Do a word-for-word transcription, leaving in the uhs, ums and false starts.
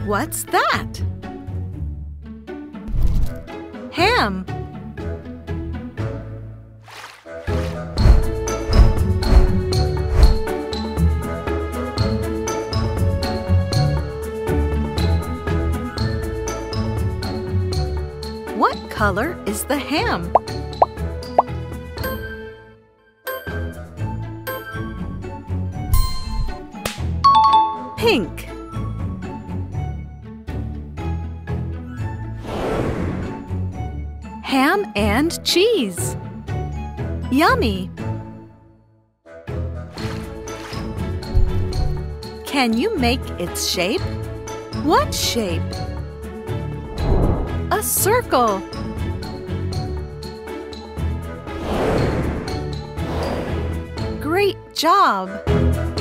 What's that? Ham. What color is the ham? Pink. Ham and cheese. Yummy! Can you make its shape? What shape? A circle. Great job!